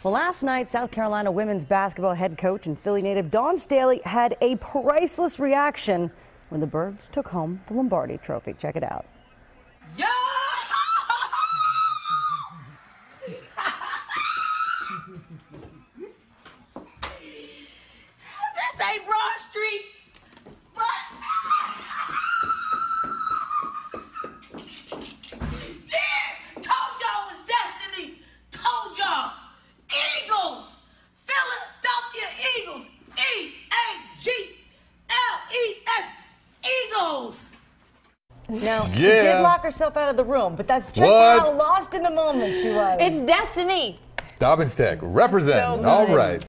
Well, last night, South Carolina women's basketball head coach and Philly native Dawn Staley had a priceless reaction when the Birds took home the Lombardi trophy. Check it out. Yeah! This ain't Broad Street, but yeah, told y'all it was destiny. Told y'all, Eagles, Philadelphia Eagles, E-A-G-L-E-S, Eagles. Now, she did lock herself out of the room, but that's just how lost in the moment she was. It's destiny. Dobbins Tech representing. All right.